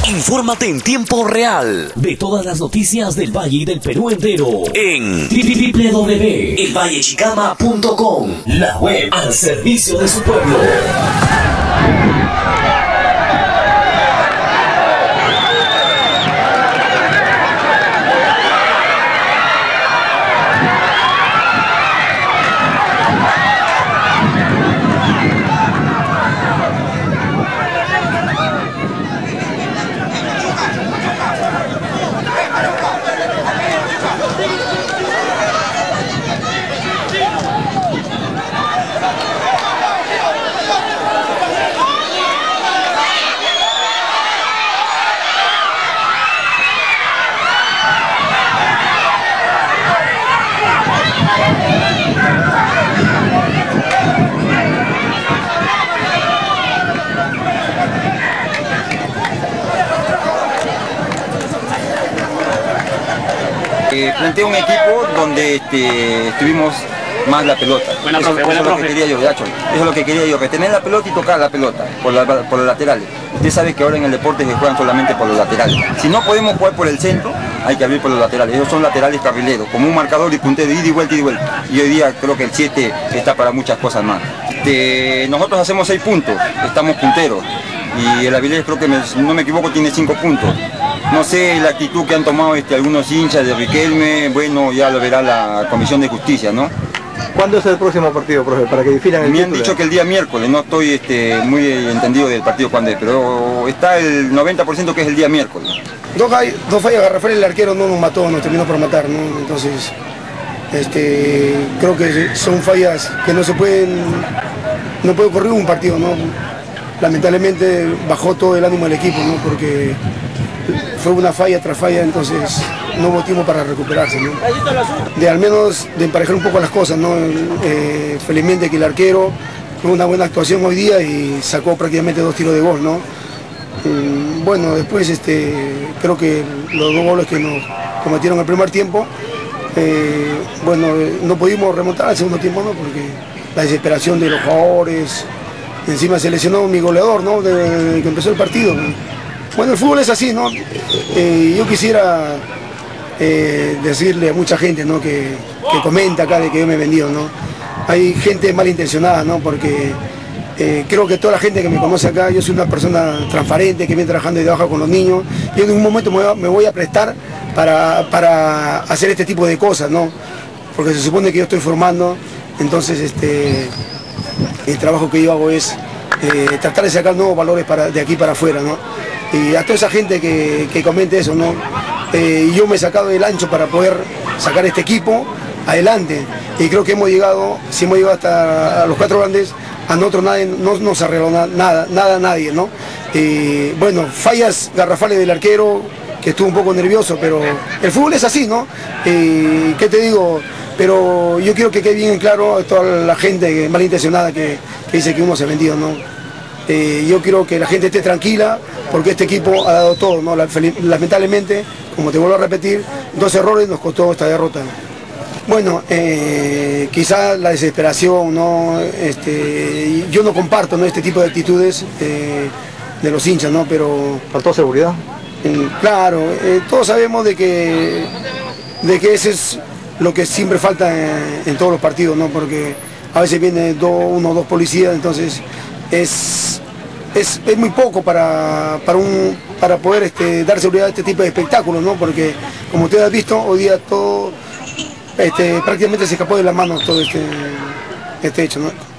Infórmate en tiempo real de todas las noticias del Valle y del Perú entero en www.elvallechicama.com, la web al servicio de su pueblo. Plantea un equipo donde estuvimos más la pelota. Eso es lo que quería yo, Yacho. Eso es lo que quería yo, retener la pelota y tocar la pelota por los laterales. Usted sabe que ahora en el deporte se juegan solamente por los laterales. Si no podemos jugar por el centro, hay que abrir por los laterales. Ellos son laterales carrileros, como un marcador y puntero, ida y vuelta, ida y vuelta. Y hoy día creo que el 7 está para muchas cosas más. Nosotros hacemos 6 puntos, estamos punteros. Y el Avilés, creo que si no me equivoco, tiene 5 puntos. No sé la actitud que han tomado algunos hinchas de Riquelme, bueno, ya lo verá la Comisión de Justicia, ¿no? ¿Cuándo es el próximo partido, profe? Para que definan el título. Me han dicho que el día miércoles, no estoy muy entendido del partido cuándo es, pero está el 90% que es el día miércoles. Dos fallas garrafales, el arquero no nos mató, nos terminó por matar, ¿no? Entonces, creo que son fallas que no puede ocurrir un partido, ¿no? Lamentablemente bajó todo el ánimo del equipo, ¿no? Porque fue una falla tras falla, entonces no hubo tiempo para recuperarse, ¿no? Al menos de emparejar un poco las cosas, ¿no? Felizmente que el arquero tuvo una buena actuación hoy día y sacó prácticamente 2 tiros de gol, ¿no? Bueno, después creo que los 2 goles que nos cometieron el primer tiempo, bueno, no pudimos remontar al segundo tiempo, ¿no? Porque la desesperación de los jugadores, encima se lesionó mi goleador, ¿no? Desde que empezó el partido, ¿no? Bueno, el fútbol es así, ¿no? Yo quisiera decirle a mucha gente, ¿no? que comenta acá de que yo me he vendido, ¿no? Hay gente malintencionada, ¿no? Porque creo que toda la gente que me conoce acá, yo soy una persona transparente, que viene trabajando de abajo con los niños. Yo en ningún momento me voy a prestar para hacer este tipo de cosas, ¿no? Porque se supone que yo estoy formando, entonces el trabajo que yo hago es tratar de sacar nuevos valores de aquí para afuera, ¿no? Y a toda esa gente que comente eso, ¿no? Yo me he sacado del ancho para poder sacar este equipo adelante. Y creo que hemos llegado, si hemos llegado hasta a los 4 grandes, a nosotros no nos arregló nadie, ¿no? Bueno, fallas garrafales del arquero, que estuvo un poco nervioso, pero el fútbol es así, ¿no? ¿Qué te digo? Pero yo quiero que quede bien claro a toda la gente malintencionada que dice que uno se ha vendido, ¿no? Yo quiero que la gente esté tranquila porque este equipo ha dado todo, ¿no? Lamentablemente, como te vuelvo a repetir, 2 errores nos costó esta derrota. Bueno, quizás la desesperación, ¿no? Yo no comparto, ¿no? Este tipo de actitudes de los hinchas, ¿no? Pero ¿faltó seguridad? Claro, todos sabemos de que ese es lo que siempre falta en todos los partidos, ¿no? Porque a veces viene 1 o 2 policías, entonces es muy poco para poder dar seguridad a este tipo de espectáculos, ¿no? Porque como ustedes han visto, hoy día todo prácticamente se escapó de las manos todo este hecho, ¿no?